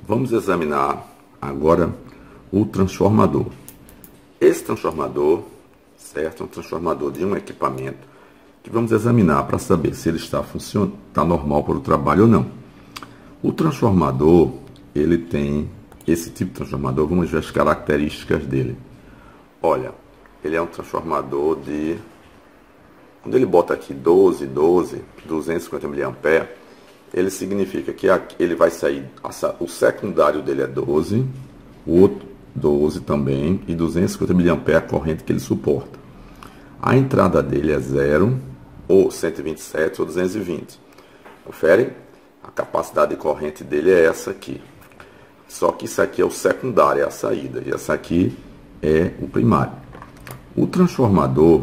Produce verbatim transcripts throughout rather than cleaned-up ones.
Vamos examinar agora o transformador. Esse transformador, certo? É um transformador de um equipamento que vamos examinar para saber se ele está funcionando, está normal para o trabalho ou não. O transformador, ele tem esse tipo de transformador, vamos ver as características dele. Olha, ele é um transformador de... Quando ele bota aqui doze, doze, duzentos e cinquenta miliamperes, ele significa que ele vai sair, o secundário dele é doze, o outro doze também, e duzentos e cinquenta miliamperes a corrente que ele suporta. A entrada dele é zero, ou cento e vinte e sete, ou duzentos e vinte. Confere? A capacidade de corrente dele é essa aqui. Só que isso aqui é o secundário, é a saída, e essa aqui é o primário. O transformador,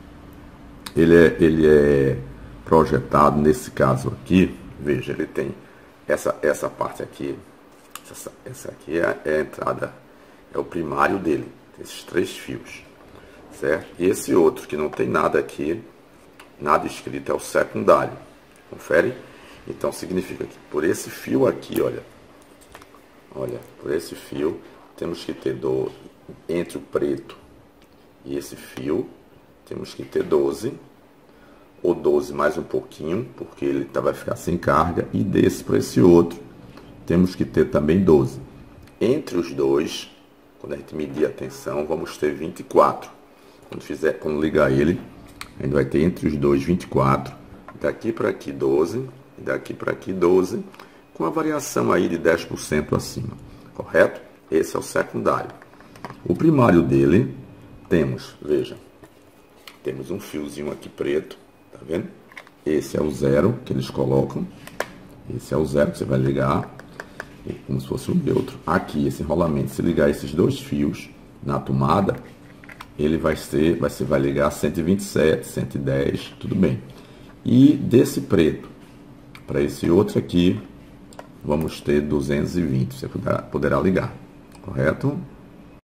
ele é, ele é projetado, nesse caso aqui, veja, ele tem essa, essa parte aqui, essa, essa aqui é a, é a entrada, é o primário dele, esses três fios, certo? E esse outro, que não tem nada aqui, nada escrito, é o secundário, confere? Então, significa que por esse fio aqui, olha, olha, por esse fio, temos que ter do, entre o preto e esse fio, temos que ter doze, ou doze mais um pouquinho, porque ele tá, vai ficar sem carga, e desse para esse outro, temos que ter também doze. Entre os dois, quando a gente medir a tensão, vamos ter vinte e quatro. Quando, fizer, quando ligar ele, a gente vai ter entre os dois vinte e quatro, daqui para aqui doze, e daqui para aqui doze, com a variação aí de dez por cento acima, correto? Esse é o secundário. O primário dele, temos, veja, temos um fiozinho aqui preto, tá vendo? Esse é o zero que eles colocam, esse é o zero que você vai ligar, como se fosse um neutro. Aqui, esse enrolamento, se ligar esses dois fios na tomada, ele vai ser, vai ser, vai ligar cento e vinte e sete, cento e dez, tudo bem. E desse preto para esse outro aqui, vamos ter duzentos e vinte, você poderá, poderá ligar, correto?